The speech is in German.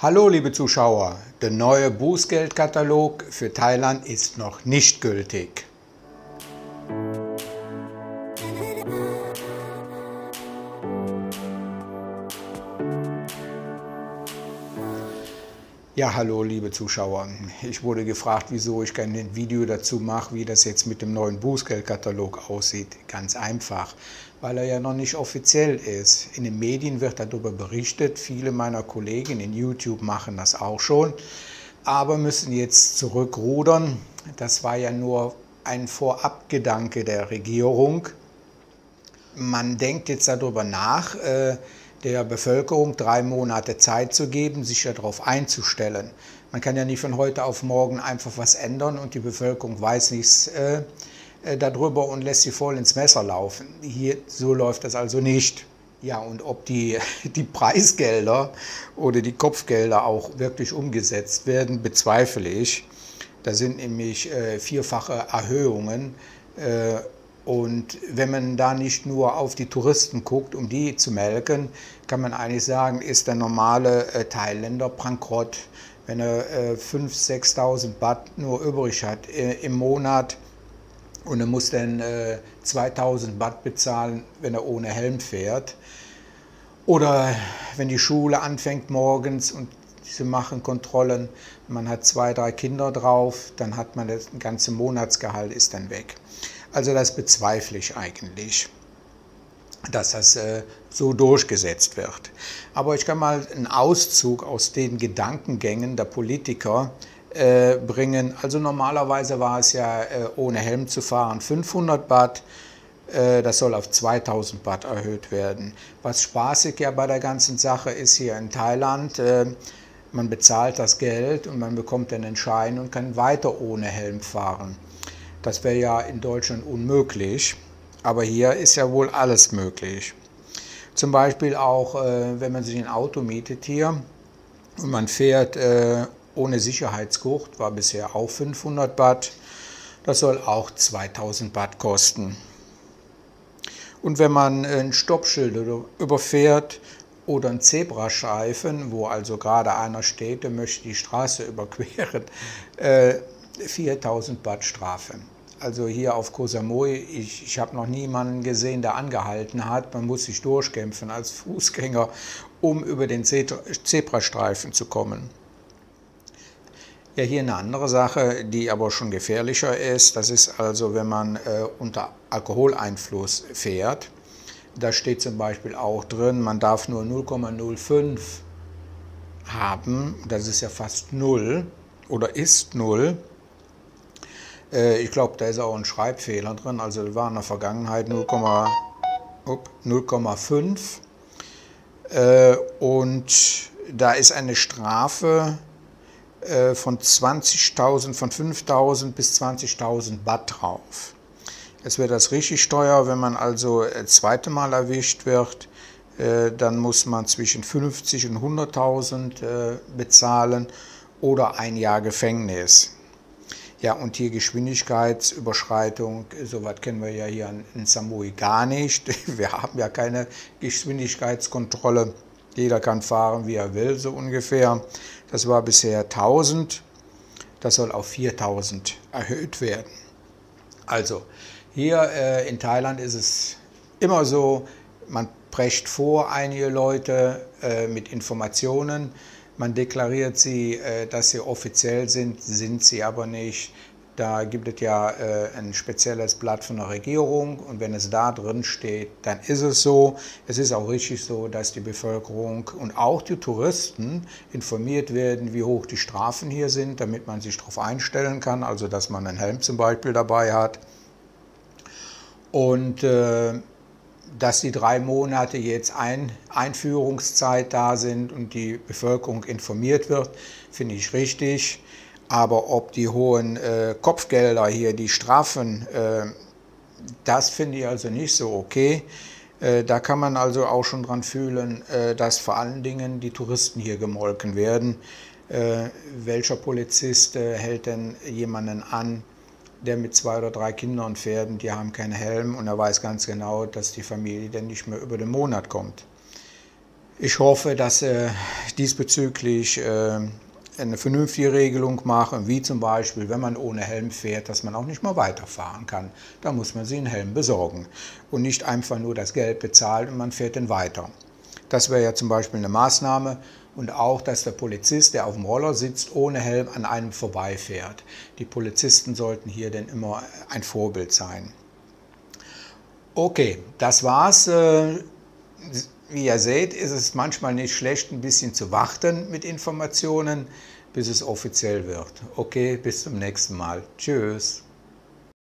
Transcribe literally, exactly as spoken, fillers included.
Hallo liebe Zuschauer, der neue Bußgeldkatalog für Thailand ist noch nicht gültig. Ja, hallo liebe Zuschauer. Ich wurde gefragt, wieso ich gerne ein Video dazu mache, wie das jetzt mit dem neuen Bußgeldkatalog aussieht. Ganz einfach, weil er ja noch nicht offiziell ist. In den Medien wird darüber berichtet, viele meiner Kollegen in YouTube machen das auch schon, aber müssen jetzt zurückrudern. Das war ja nur ein Vorabgedanke der Regierung. Man denkt jetzt darüber nach, der Bevölkerung drei Monate Zeit zu geben, sich darauf einzustellen. Man kann ja nicht von heute auf morgen einfach was ändern und die Bevölkerung weiß nichts äh, darüber und lässt sie voll ins Messer laufen. Hier, so läuft das also nicht. Ja, und ob die, die Preisgelder oder die Kopfgelder auch wirklich umgesetzt werden, bezweifle ich. Da sind nämlich äh, vierfache Erhöhungen. Äh, Und wenn man da nicht nur auf die Touristen guckt, um die zu melken, kann man eigentlich sagen, ist der normale äh, Thailänder bankrott, wenn er äh, fünftausend, sechstausend Baht nur übrig hat äh, im Monat und er muss dann äh, zweitausend Baht bezahlen, wenn er ohne Helm fährt. Oder wenn die Schule anfängt morgens und sie machen Kontrollen, man hat zwei, drei Kinder drauf, dann hat man das ganze Monatsgehalt ist dann weg. Also das bezweifle ich eigentlich, dass das äh, so durchgesetzt wird. Aber ich kann mal einen Auszug aus den Gedankengängen der Politiker äh, bringen. Also normalerweise war es ja äh, ohne Helm zu fahren fünfhundert Baht, äh, das soll auf zweitausend Baht erhöht werden. Was spaßig ja bei der ganzen Sache ist hier in Thailand, äh, man bezahlt das Geld und man bekommt dann einen Schein und kann weiter ohne Helm fahren. Das wäre ja in Deutschland unmöglich, aber hier ist ja wohl alles möglich. Zum Beispiel auch, äh, wenn man sich ein Auto mietet hier und man fährt äh, ohne Sicherheitsgurt, war bisher auch fünfhundert Baht, das soll auch zweitausend Baht kosten. Und wenn man ein Stoppschild überfährt oder einen Zebrastreifen, wo also gerade einer steht, der möchte die Straße überqueren, äh, viertausend Baht Strafe. Also hier auf Koh Samui, ich, ich habe noch niemanden gesehen, der angehalten hat. Man muss sich durchkämpfen als Fußgänger, um über den Zebrastreifen zu kommen. Ja, hier eine andere Sache, die aber schon gefährlicher ist. Das ist also, wenn man äh, unter Alkoholeinfluss fährt. Da steht zum Beispiel auch drin, man darf nur null Komma null fünf haben. Das ist ja fast null oder ist null. Ich glaube, da ist auch ein Schreibfehler drin, also war in der Vergangenheit null Komma fünf und da ist eine Strafe von zwanzigtausend, von fünftausend bis zwanzigtausend Baht drauf. Jetzt wird das richtig teuer, wenn man also das zweite Mal erwischt wird, dann muss man zwischen fünfzig und hunderttausend bezahlen oder ein Jahr Gefängnis. Ja, und hier Geschwindigkeitsüberschreitung, sowas kennen wir ja hier in Samui gar nicht. Wir haben ja keine Geschwindigkeitskontrolle. Jeder kann fahren, wie er will, so ungefähr. Das war bisher tausend, das soll auf viertausend erhöht werden. Also, hier äh, in Thailand ist es immer so, man prescht vor einige Leute äh, mit Informationen. Man deklariert sie, dass sie offiziell sind, sind sie aber nicht. Da gibt es ja ein spezielles Blatt von der Regierung und wenn es da drin steht, dann ist es so. Es ist auch richtig so, dass die Bevölkerung und auch die Touristen informiert werden, wie hoch die Strafen hier sind, damit man sich darauf einstellen kann, also dass man einen Helm zum Beispiel dabei hat. Und äh, dass die drei Monate jetzt ein Einführungszeit da sind und die Bevölkerung informiert wird, finde ich richtig. Aber ob die hohen äh, Kopfgelder hier, die Strafen, äh, das finde ich also nicht so okay. Äh, da kann man also auch schon dran fühlen, äh, dass vor allen Dingen die Touristen hier gemolken werden. Äh, welcher Polizist äh, hält denn jemanden an, der mit zwei oder drei Kindern fährt und die haben keinen Helm und er weiß ganz genau, dass die Familie dann nicht mehr über den Monat kommt. Ich hoffe, dass äh, diesbezüglich äh, eine vernünftige Regelung machen, wie zum Beispiel, wenn man ohne Helm fährt, dass man auch nicht mal weiterfahren kann. Da muss man sich einen Helm besorgen und nicht einfach nur das Geld bezahlen und man fährt dann weiter. Das wäre ja zum Beispiel eine Maßnahme. Und auch, dass der Polizist, der auf dem Roller sitzt, ohne Helm an einem vorbeifährt. Die Polizisten sollten hier denn immer ein Vorbild sein. Okay, das war's. Wie ihr seht, ist es manchmal nicht schlecht, ein bisschen zu warten mit Informationen, bis es offiziell wird. Okay, bis zum nächsten Mal. Tschüss.